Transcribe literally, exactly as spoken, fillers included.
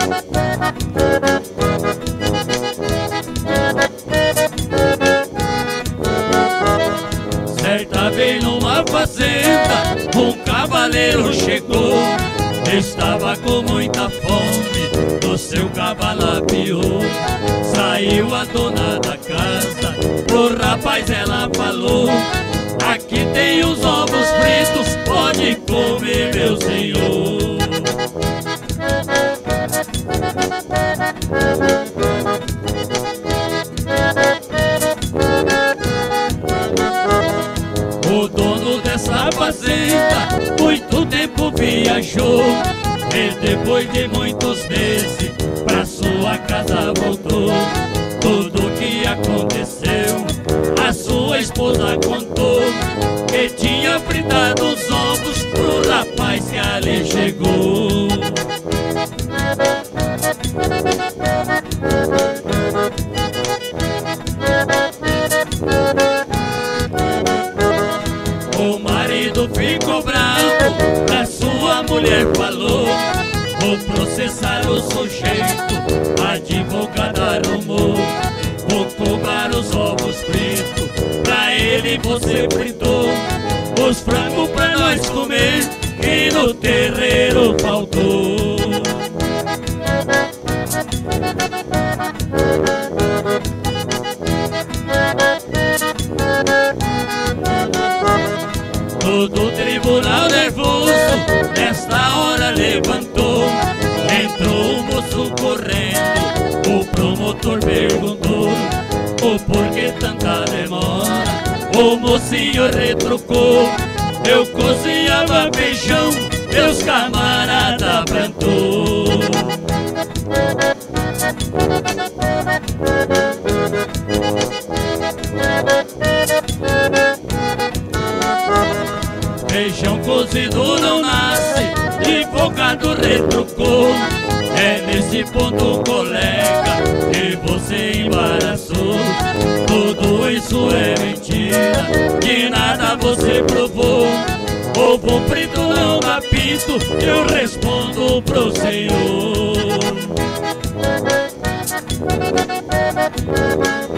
Certa vez numa fazenda, um cavaleiro chegou. Estava com muita fome, do seu cavalo apiou. Saiu a dona da casa, pro rapaz ela falou: aqui tem os ovos fritos, pode comer, meu senhor. O dono dessa fazenda muito tempo viajou, e depois de muitos meses pra sua casa voltou. Tudo o que aconteceu a sua esposa contou, que tinha fritado os ovos pro rapaz que ali chegou. O marido ficou bravo, a sua mulher falou: vou processar o sujeito, a advogada arrumou. Vou cobrar os ovos fritos, pra ele você fritou. Os frangos pra nós comer, que no terreiro faltou. Todo o tribunal nervoso nesta hora levantou. Entrou o moço correndo, o promotor perguntou: o porquê tanta demora? O mocinho retrucou: eu cozinhava feijão, meus camarada plantou. Feijão cozido não nasce, advogado retrucou. É nesse ponto, colega, que você embaraçou. Tudo isso é mentira, que nada você provou. Ovo frito não dá pinto, eu respondo pro senhor.